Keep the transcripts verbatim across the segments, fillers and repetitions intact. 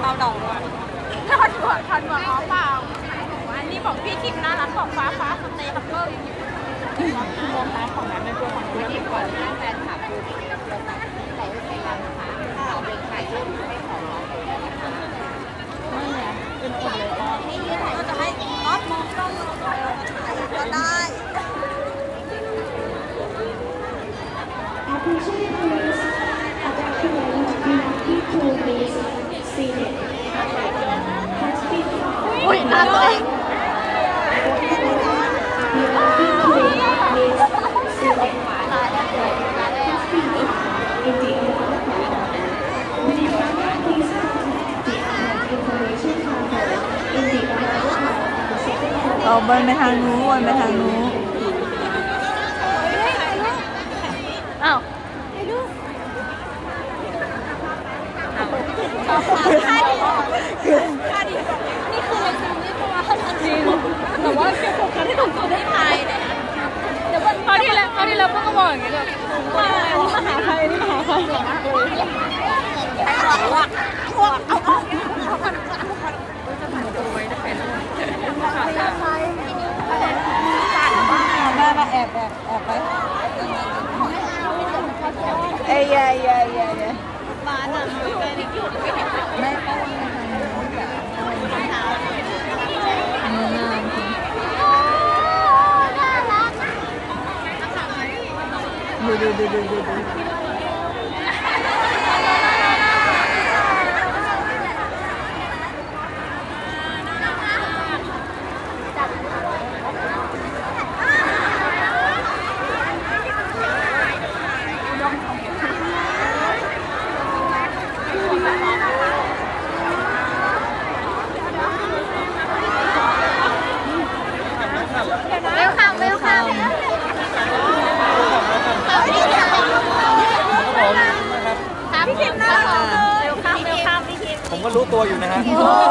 าวดองทอดถั่วทอดถั่วอ๋อเปล่าอันนี้บอกพี่คิมน่ารักบอกฟ้าฟ้าสเตย์คัพเปอร์มองร้านของนั้นในตัวของพี่คิมก่อนแฟนคลับดูที่เราสั่งใส่ให้เรานะคะเราเป็นไข่ลูกให้ของน้องเลยนะคะไม่เนี่ยเป็นคนเลยก็ก็จะให้น็อตมองกล้องก็ได้ อุ้ยน่าตัวเองเอาบอลไปทางนู้นบอลไปทางนู้นอ้าวค่าดีค่าดีนี่คืออะไรจริงนี่เพราะว่าจริงแต่ว่าแค่โฟกัสให้ถูกตัวได้ทายเนี่ยเดี๋ยวพอที่แล้วพอที่แล้วพวกก็บอกอย่างนี้แบบว่านี่มหาใครนี่มหาใครว่าพวกเอาเอาเอาพันพันจะผ่านตัวไว้ได้เป็นมหาใครมามาแอบแอบแอบไปเอ้ยเย้เย้เย้เย้บ้านอ่ะไม่ได้หยุดไม่เห็นไม่ต้องมืองามจริงดูดูดูดูดูดูเร็วค่ะเร็วค่ะครับพี่คิมนะเร็วข้ามเร็วข้ามพี่คิมผมก็รู้ตัวอยู่นะฮะ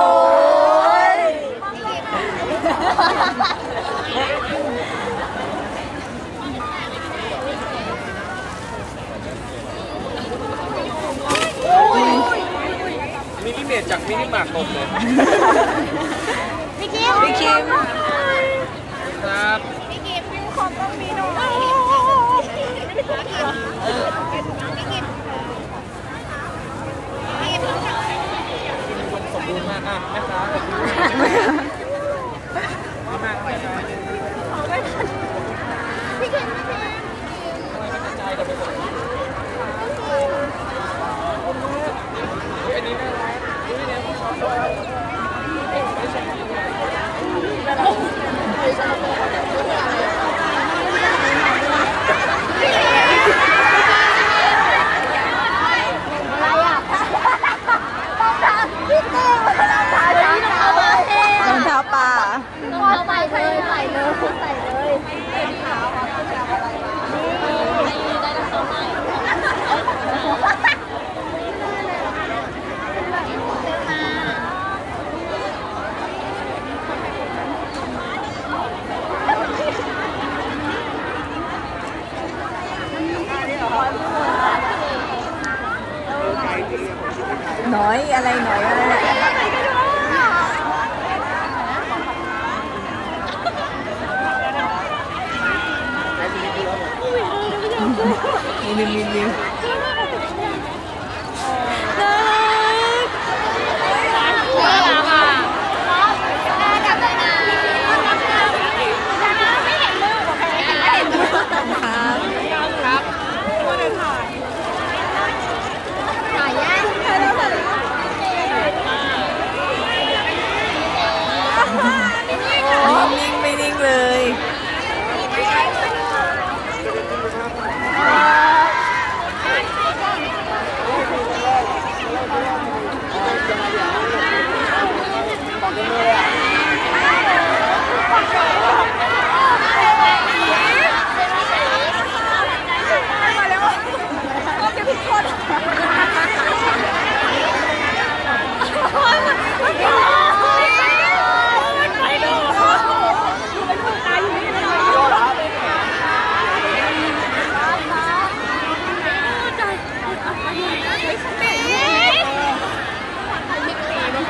มินิเมตจากมินิมาร์กผมเลยพี่คิมพี่คิมครับพี่คิมมีของต้องมีน้องพี่คิมสมบูรณ์มากอ่ะแม่ค้าแบบนี้มากไปได้พี่คิมใจกันไปหมดอันนี้น่ารักดูนี่เนี่ยผู้ชมรองเท้าปลารองเท้าใส่เลยใส่เลยใส่เลยรองเท้าอะไรนี่ได้รองเท้าใหม่หน่อยอะไรหน่อยอะไรมีมีมีมีนิ่งไม่นิ่งเลยพ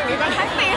นี้ป่ะไม่ติด